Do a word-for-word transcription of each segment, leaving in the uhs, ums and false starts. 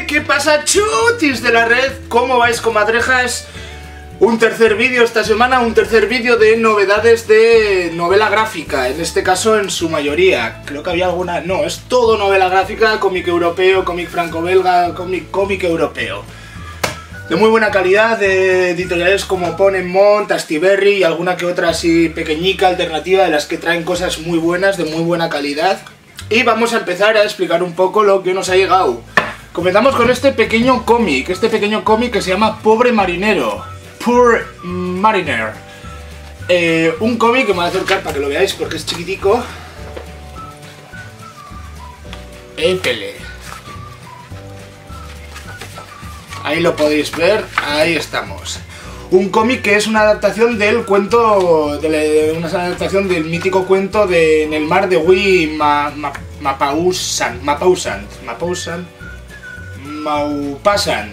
¿Qué pasa, chutis de la red? ¿Cómo vais, comadrejas? Un tercer vídeo esta semana, un tercer vídeo de novedades de novela gráfica, en este caso en su mayoría. Creo que había alguna... no, es todo novela gráfica, cómic europeo, cómic franco-belga, cómic, cómic europeo. De muy buena calidad, de editoriales como Ponemon, Astiberri y alguna que otra así pequeñica, alternativa, de las que traen cosas muy buenas, de muy buena calidad. Y vamos a empezar a explicar un poco lo que nos ha llegado. Comenzamos con este pequeño cómic, este pequeño cómic que se llama Pobre Marinero, Poor Mariner. Eh, un cómic que me voy a acercar para que lo veáis porque es chiquitico. Épele. Ahí lo podéis ver, ahí estamos. Un cómic que es una adaptación del cuento, de una adaptación del mítico cuento de En el mar de Wee Ma, Ma, Maupassant, Maupassant, Maupassant, Maupassant,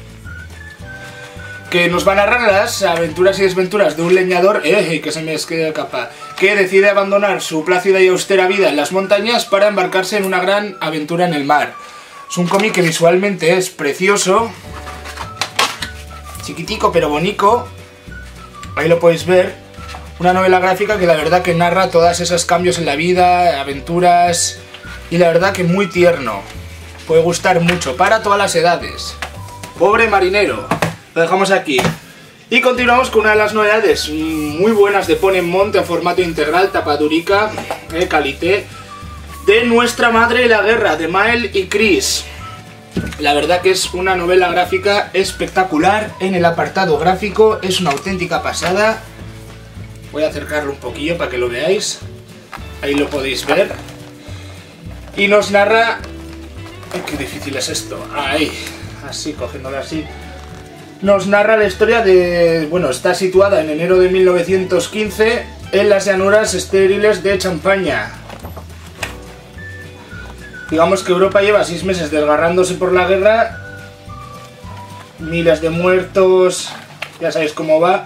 que nos va a narrar las aventuras y desventuras de un leñador, eh, que se me escapa, que decide abandonar su plácida y austera vida en las montañas para embarcarse en una gran aventura en el mar. Es un cómic que visualmente es precioso, chiquitico pero bonito, ahí lo podéis ver. Una novela gráfica que la verdad que narra todos esos cambios en la vida, aventuras, y la verdad que muy tierno. Puede gustar mucho, para todas las edades. Pobre Marinero. Lo dejamos aquí. Y continuamos con una de las novedades muy buenas de Ponemon en formato integral, tapadurica, eh, calité, de Nuestra Madre y la Guerra, de Mael y Chris. La verdad que es una novela gráfica espectacular. En el apartado gráfico es una auténtica pasada. Voy a acercarlo un poquillo para que lo veáis. Ahí lo podéis ver. Y nos narra... Ay, qué difícil es esto. Ahí, así, cogiéndolo así. Nos narra la historia de... bueno, está situada en enero de mil novecientos quince en las llanuras estériles de Champaña. Digamos que Europa lleva seis meses desgarrándose por la guerra. Miles de muertos, ya sabéis cómo va.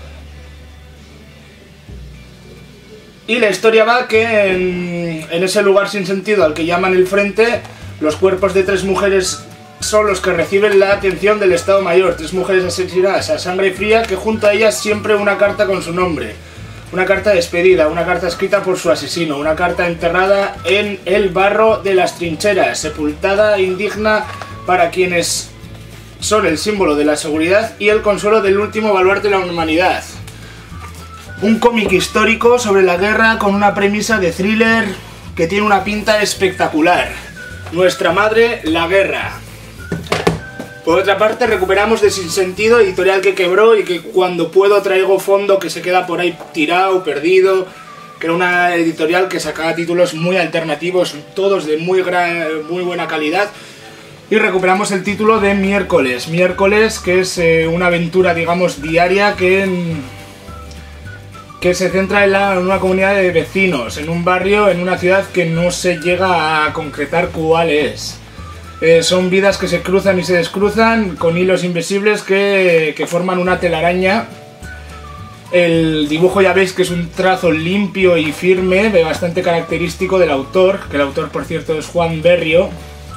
Y la historia va que en, en ese lugar sin sentido al que llaman el frente, los cuerpos de tres mujeres son los que reciben la atención del Estado Mayor. Tres mujeres asesinadas a sangre fría, que junto a ellas siempre una carta con su nombre. Una carta despedida, una carta escrita por su asesino, una carta enterrada en el barro de las trincheras, sepultada indigna para quienes son el símbolo de la seguridad y el consuelo del último baluarte de la humanidad. Un cómic histórico sobre la guerra con una premisa de thriller que tiene una pinta espectacular. Nuestra Madre, la Guerra. Por otra parte, recuperamos de Sinsentido, editorial que quebró y que cuando puedo traigo fondo que se queda por ahí tirado, perdido. Que era una editorial que sacaba títulos muy alternativos, todos de muy, gran, muy buena calidad. Y recuperamos el título de Miércoles. Miércoles, que es eh, una aventura, digamos, diaria que... que se centra en, la, en una comunidad de vecinos, en un barrio, en una ciudad que no se llega a concretar cuál es. Eh, son vidas que se cruzan y se descruzan con hilos invisibles que, que forman una telaraña. El dibujo ya veis que es un trazo limpio y firme, bastante característico del autor, que el autor por cierto es Juan Berrio.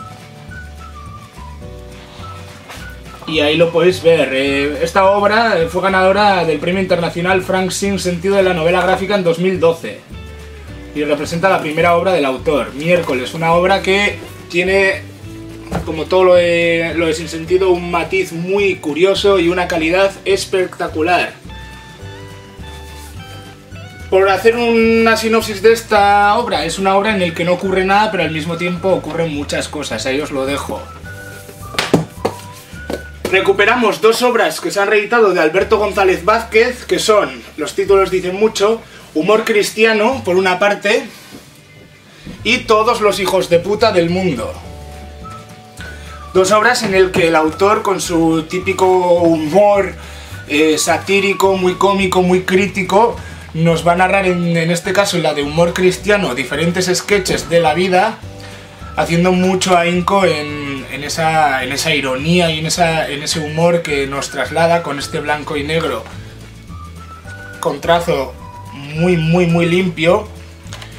Y ahí lo podéis ver. Eh, esta obra fue ganadora del Premio Internacional Frank Sin Sentido de la Novela Gráfica en dos mil doce. Y representa la primera obra del autor, Miércoles. Una obra que tiene, como todo lo de, lo de Sin Sentido, un matiz muy curioso y una calidad espectacular. Por hacer una sinopsis de esta obra, es una obra en la que no ocurre nada, pero al mismo tiempo ocurren muchas cosas. Ahí os lo dejo. Recuperamos dos obras que se han reeditado de Alberto González Vázquez, que son, los títulos dicen mucho, Humor Cristiano, por una parte, y Todos los hijos de puta del mundo. Dos obras en las que el autor, con su típico humor eh, satírico, muy cómico, muy crítico, nos va a narrar, en, en este caso en la de Humor Cristiano, diferentes sketches de la vida, haciendo mucho ahínco en, en, esa, en esa ironía y en, esa, en ese humor que nos traslada con este blanco y negro con trazo muy muy muy limpio.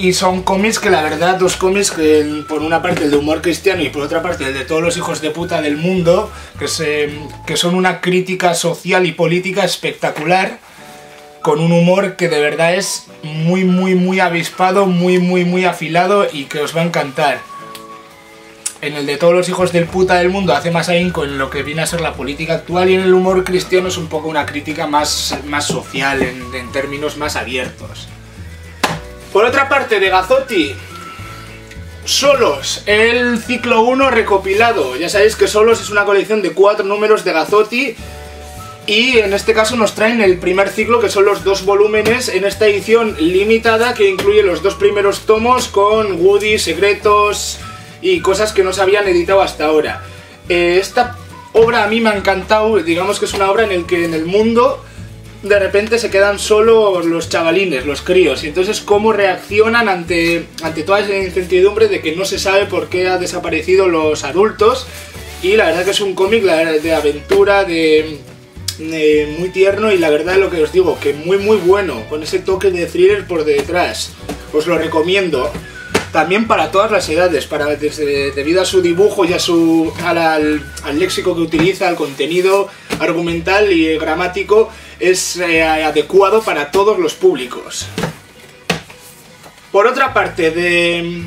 Y son cómics que la verdad, dos cómics que por una parte el de humor cristiano y por otra parte el de todos los hijos de puta del mundo, que, se, que son una crítica social y política espectacular, con un humor que de verdad es muy muy muy avispado, muy muy muy afilado y que os va a encantar. En el de todos los hijos del puta del mundo hace más ahínco en lo que viene a ser la política actual, y en el humor cristiano es un poco una crítica más, más social, en, en términos más abiertos. Por otra parte, de Gazzotti, Solos, el ciclo uno recopilado. Ya sabéis que Solos es una colección de cuatro números de Gazzotti, y en este caso nos traen el primer ciclo, que son los dos volúmenes en esta edición limitada que incluye los dos primeros tomos con Woody, secretos y cosas que no se habían editado hasta ahora. Eh, esta obra a mí me ha encantado. Digamos que es una obra en la que en el mundo de repente se quedan solo los chavalines, los críos, y entonces cómo reaccionan ante, ante toda esa incertidumbre de que no se sabe por qué han desaparecido los adultos. Y la verdad que es un cómic de aventura, de, de muy tierno, y la verdad lo que os digo, que muy muy bueno, con ese toque de thriller por detrás. Os lo recomiendo. También para todas las edades, para, desde, debido a su dibujo y a su, al, al, al léxico que utiliza, al contenido argumental y gramático, es eh, adecuado para todos los públicos. Por otra parte, de,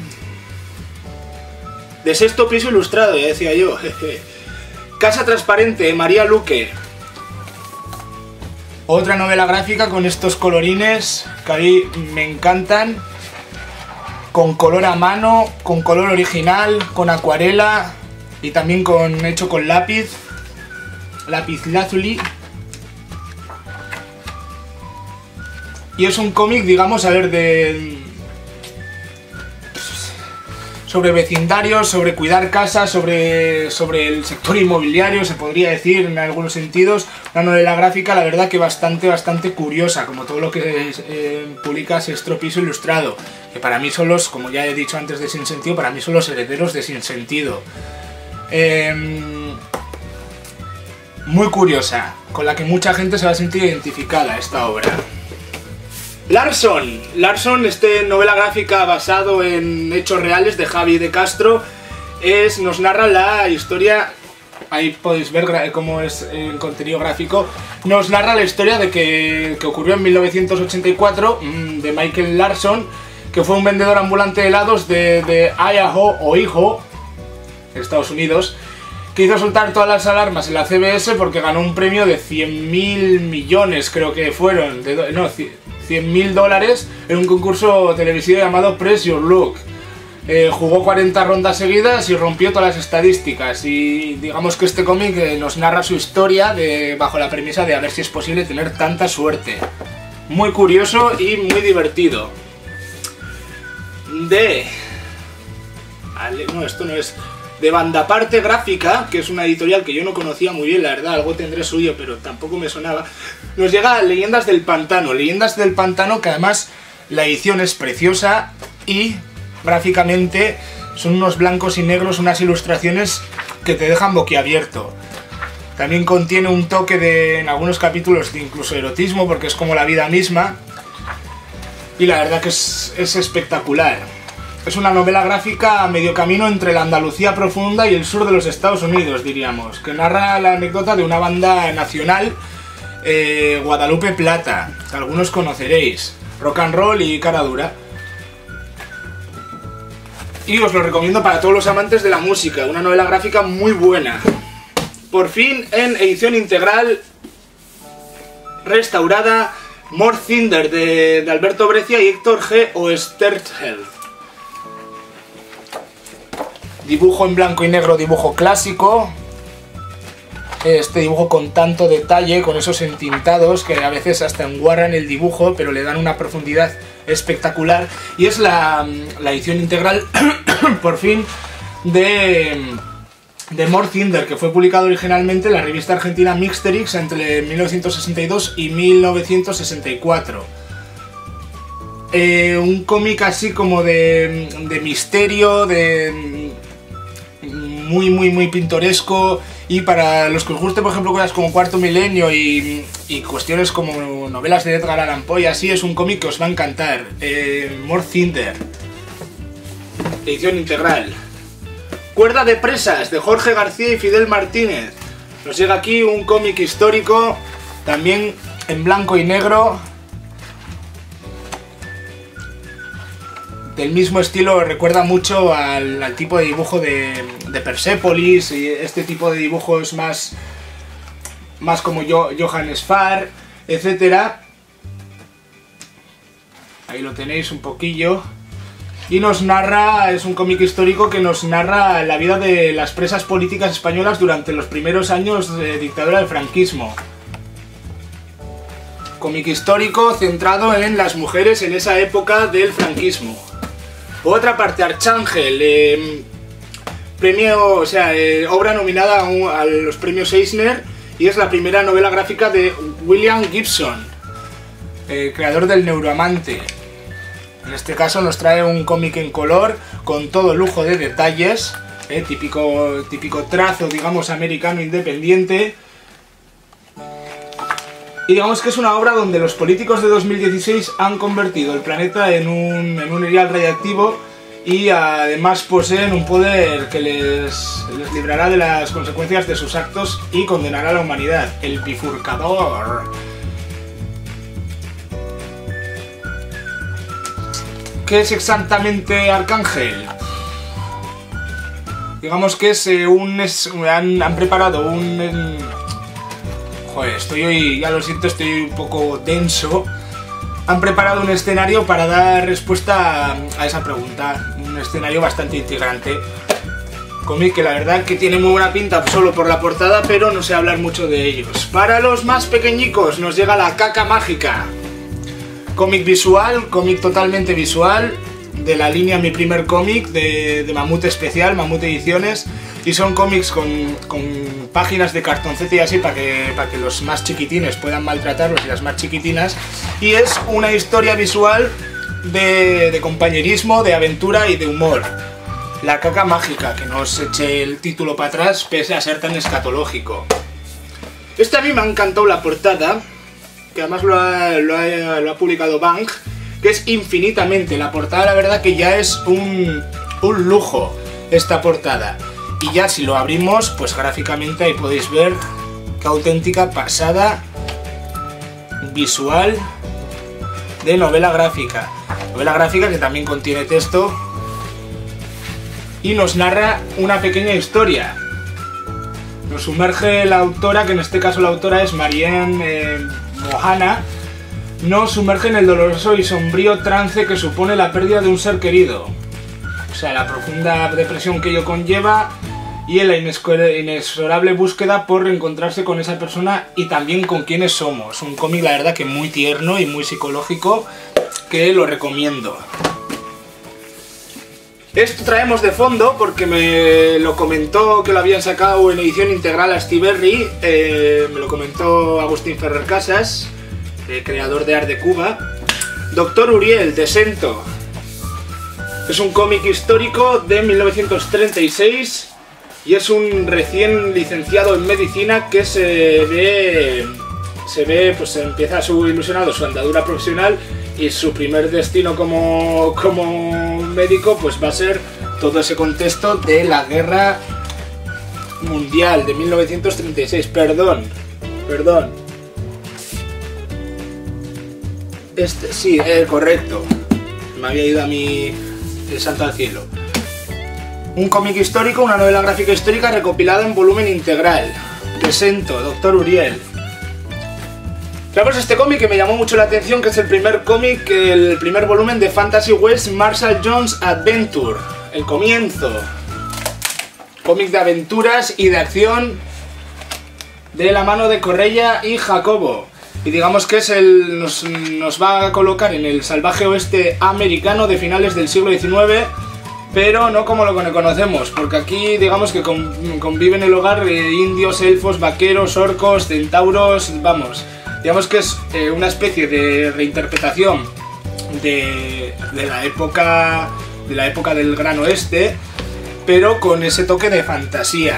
de Sexto Piso Ilustrado, ya decía yo, Casa Transparente, María Luque. Otra novela gráfica con estos colorines que a mí me encantan. Con color a mano, con color original, con acuarela y también con hecho con lápiz, lápiz lazuli. Y es un cómic, digamos, a ver, de... sobre vecindarios, sobre cuidar casas, sobre, sobre el sector inmobiliario, se podría decir en algunos sentidos. Una novela gráfica, la verdad que bastante, bastante curiosa, como todo lo que eh, publica Sexto Piso Ilustrado. Que para mí son los, como ya he dicho antes de Sinsentido, para mí son los herederos de Sinsentido. Eh, muy curiosa, con la que mucha gente se va a sentir identificada esta obra. Larson, Larson, este novela gráfica basado en hechos reales de Javi de Castro, es, nos narra la historia, ahí podéis ver cómo es el contenido gráfico, nos narra la historia de que, que ocurrió en mil novecientos ochenta y cuatro, de Michael Larson, que fue un vendedor ambulante de helados de, de Idaho o Idaho, Estados Unidos, que hizo soltar todas las alarmas en la C B S porque ganó un premio de cien mil millones, creo que fueron, de, no, cien mil dólares en un concurso televisivo llamado Press Your Luck. Eh, jugó cuarenta rondas seguidas y rompió todas las estadísticas, y digamos que este cómic eh, nos narra su historia de, bajo la premisa de a ver si es posible tener tanta suerte. Muy curioso y muy divertido. De... no, esto no es... de Bandaparte Gráfica, que es una editorial que yo no conocía muy bien, la verdad, algo tendré suyo, pero tampoco me sonaba. Nos llega Leyendas del Pantano, Leyendas del Pantano, que además la edición es preciosa y gráficamente son unos blancos y negros, unas ilustraciones que te dejan boquiabierto. También contiene un toque de, en algunos capítulos, de incluso erotismo, porque es como la vida misma. Y la verdad que es, es espectacular. Es una novela gráfica a medio camino entre la Andalucía profunda y el sur de los Estados Unidos, diríamos, que narra la anécdota de una banda nacional, eh, Guadalupe Plata, que algunos conoceréis, rock and roll y cara dura. Y os lo recomiendo para todos los amantes de la música, una novela gráfica muy buena. Por fin, en edición integral, restaurada, More Cinder de, de Alberto Breccia y Héctor G. Oesterheld. Dibujo en blanco y negro, dibujo clásico. Este dibujo con tanto detalle, con esos entintados que a veces hasta enguarran el dibujo, pero le dan una profundidad espectacular. Y es la, la edición integral, por fin, de, de More Cinder, que fue publicado originalmente en la revista argentina Mixterix entre mil novecientos sesenta y dos y mil novecientos sesenta y cuatro. Eh, un cómic así como de, de misterio, de... muy muy muy pintoresco, y para los que os guste por ejemplo cosas como Cuarto Milenio y, y cuestiones como novelas de Edgar Allan Poe, así es un cómic que os va a encantar. eh, More Cinder, edición integral. Cuerda de presas, de Jorge García y Fidel Martínez. Nos llega aquí un cómic histórico, también en blanco y negro, del mismo estilo. Recuerda mucho al, al tipo de dibujo de, de Persepolis, y este tipo de dibujos más, más como yo, Johannes Farr, etcétera. Ahí lo tenéis un poquillo. Y nos narra, es un cómic histórico que nos narra la vida de las presas políticas españolas durante los primeros años de dictadura del franquismo. Cómic histórico centrado en las mujeres en esa época del franquismo. Por otra parte, Archángel, eh, premio, o sea, eh, obra nominada a, un, a los premios Eisner, y es la primera novela gráfica de William Gibson, eh, creador del Neuroamante. En este caso nos trae un cómic en color con todo lujo de detalles, eh, típico, típico trazo, digamos, americano independiente. Y digamos que es una obra donde los políticos de dos mil dieciséis han convertido el planeta en un, en un erial radiactivo, y además poseen un poder que les, les librará de las consecuencias de sus actos y condenará a la humanidad. El bifurcador. ¿Qué es exactamente Arcángel? Digamos que es eh, un... Es, han, han preparado un... En, joder, estoy hoy, ya lo siento, estoy un poco denso. Han preparado un escenario para dar respuesta a, a esa pregunta. Un escenario bastante integrante. Cómic que la verdad que tiene muy buena pinta solo por la portada, pero no sé hablar mucho de ellos. Para los más pequeñicos nos llega La Caca Mágica. Cómic visual, cómic totalmente visual, de la línea Mi Primer Cómic, de, de Mamut Especial, Mamut Ediciones, y son cómics con, con páginas de cartoncete y así para que, para que los más chiquitines puedan maltratarlos y las más chiquitinas, y es una historia visual de, de compañerismo, de aventura y de humor. La Caca Mágica, que no os eche el título para atrás pese a ser tan escatológico. Este a mí me ha encantado la portada, que además lo ha, lo ha, lo ha publicado Bang, que es infinitamente. La portada, la verdad que ya es un, un lujo esta portada. Y ya si lo abrimos, pues gráficamente ahí podéis ver qué auténtica pasada visual de novela gráfica. Novela gráfica que también contiene texto y nos narra una pequeña historia. Nos sumerge la autora, que en este caso la autora es Marianne eh, Mohana, nos sumerge en el doloroso y sombrío trance que supone la pérdida de un ser querido. O sea, la profunda depresión que ello conlleva y en la inexorable búsqueda por reencontrarse con esa persona y también con quienes somos. Un cómic, la verdad, que muy tierno y muy psicológico, que lo recomiendo. Esto traemos de fondo porque me lo comentó que lo habían sacado en edición integral a Stiberri, eh, me lo comentó Agustín Ferrer Casas, el creador de Art de Cuba. Doctor Uriel, de Sento. Es un cómic histórico de mil novecientos treinta y seis y es un recién licenciado en medicina que se ve, se ve, pues empieza su ilusionado su andadura profesional, y su primer destino como, como médico pues va a ser todo ese contexto de la guerra mundial de mil novecientos treinta y seis. Perdón, perdón. Este, sí, eh, correcto. Me había ido a mi el santo al cielo. Un cómic histórico, una novela gráfica histórica recopilada en volumen integral. De Sento, Doctor Uriel. Traemos este cómic que me llamó mucho la atención, que es el primer cómic, el primer volumen de Fantasy West Marshall Jones Adventure. El comienzo. Cómic de aventuras y de acción de la mano de Correia y Jacobo. Y digamos que es el, nos, nos va a colocar en el salvaje oeste americano de finales del siglo diecinueve, pero no como lo conocemos, porque aquí digamos que conviven en el hogar eh, indios, elfos, vaqueros, orcos, centauros, vamos. Digamos que es eh, una especie de reinterpretación de, de, la época, de la época del Gran Oeste, pero con ese toque de fantasía.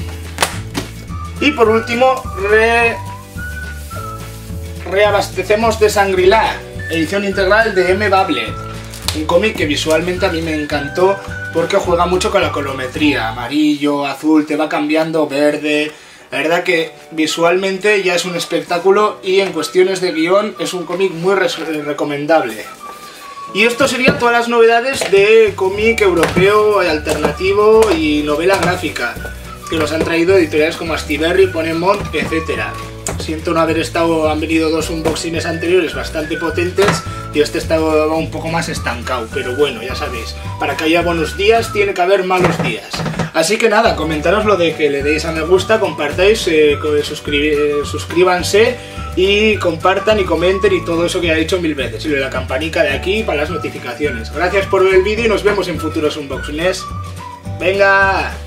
Y por último, re... reabastecemos de Shangri-La, edición integral de M. Bablet, un cómic que visualmente a mí me encantó porque juega mucho con la colorimetría, amarillo, azul, te va cambiando, verde. La verdad que visualmente ya es un espectáculo y en cuestiones de guión es un cómic muy recomendable. Y esto serían todas las novedades de cómic europeo, alternativo y novela gráfica, que nos han traído editoriales como Astiberri, Ponemont, etcétera. Siento no haber estado, han venido dos unboxings anteriores bastante potentes y este estaba un poco más estancado, pero bueno, ya sabéis, para que haya buenos días tiene que haber malos días. Así que nada, comentaros lo de que le deis a me gusta, compartáis, eh, suscrib suscríbanse y compartan y comenten y todo eso que ya he dicho mil veces. Y lo de la campanica de aquí para las notificaciones. Gracias por ver el vídeo y nos vemos en futuros unboxings. ¡Venga!